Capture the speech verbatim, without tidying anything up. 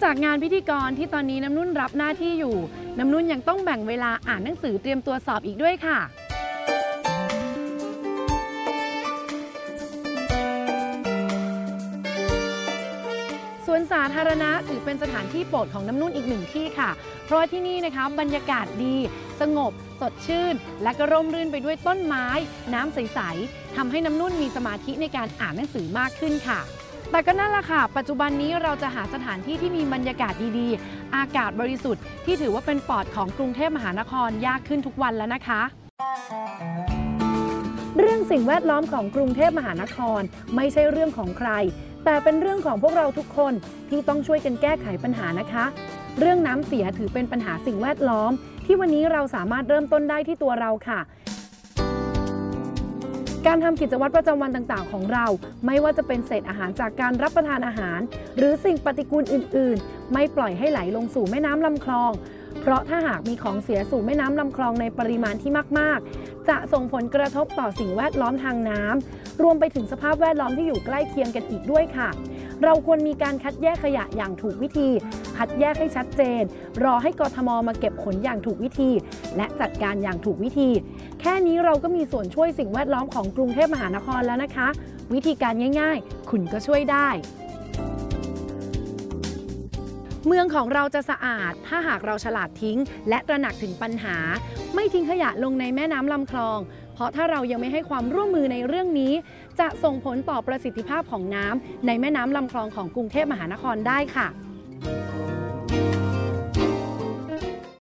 จากงานพิธีกรที่ตอนนี้น้ำนุ่นรับหน้าที่อยู่น้ำนุ่นยังต้องแบ่งเวลาอ่านหนังสือเตรียมตัวสอบอีกด้วยค่ะสวนสาธารณะถือเป็นสถานที่โปรดของน้ำนุ่นอีกหนึ่งที่ค่ะเพราะว่าที่นี่นะคะบรรยากาศดีสงบสดชื่นและก็ร่มรื่นไปด้วยต้นไม้น้ำใสๆทำให้น้ำนุ่นมีสมาธิในการอ่านหนังสือมากขึ้นค่ะแต่ก็นั่นแหละค่ะปัจจุบันนี้เราจะหาสถานที่ที่มีบรรยากาศดีๆอากาศบริสุทธิ์ที่ถือว่าเป็นปอดของกรุงเทพมหานครยากขึ้นทุกวันแล้วนะคะเรื่องสิ่งแวดล้อมของกรุงเทพมหานครไม่ใช่เรื่องของใครแต่เป็นเรื่องของพวกเราทุกคนที่ต้องช่วยกันแก้ไขปัญหานะคะเรื่องน้ำเสียถือเป็นปัญหาสิ่งแวดล้อมที่วันนี้เราสามารถเริ่มต้นได้ที่ตัวเราค่ะการทำกิจวัตรประจำวันต่างๆของเราไม่ว่าจะเป็นเศษอาหารจากการรับประทานอาหารหรือสิ่งปฏิกูลอื่นๆไม่ปล่อยให้ไหลลงสู่แม่น้ำลำคลองเพราะถ้าหากมีของเสียสู่แม่น้ำลำคลองในปริมาณที่มากๆจะส่งผลกระทบต่อสิ่งแวดล้อมทางน้ำรวมไปถึงสภาพแวดล้อมที่อยู่ใกล้เคียงกันอีกด้วยค่ะเราควรมีการคัดแยกขยะอย่างถูกวิธีคัดแยกให้ชัดเจนรอให้กทม.มาเก็บขนอย่างถูกวิธีและจัดการอย่างถูกวิธีแค่นี้เราก็มีส่วนช่วยสิ่งแวดล้อมของกรุงเทพมหานครแล้วนะคะวิธีการง่ายๆคุณก็ช่วยได้เมืองของเราจะสะอาดถ้าหากเราฉลาดทิ้งและตระหนักถึงปัญหาไม่ทิ้งขยะลงในแม่น้ำลำคลองเพราะถ้าเรายังไม่ให้ความร่วมมือในเรื่องนี้จะส่งผลต่อประสิทธิภาพของน้ำในแม่น้ำลำคลองของกรุงเทพมหานครได้ค่ะ